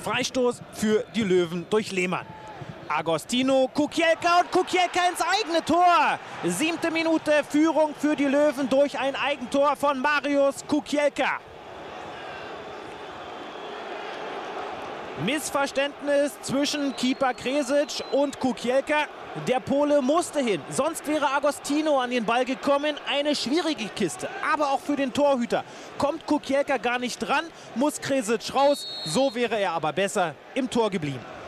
Freistoß für die Löwen durch Lehmann. Agostino, Kukielka und Kukielka ins eigene Tor. 7. Minute, Führung für die Löwen durch ein Eigentor von Mariusz Kukielka. Missverständnis zwischen Keeper Kresic und Kukielka. Der Pole musste hin, sonst wäre Agostino an den Ball gekommen. Eine schwierige Kiste, aber auch für den Torhüter. Kommt Kukielka gar nicht dran, muss Kresic raus. So wäre er aber besser im Tor geblieben.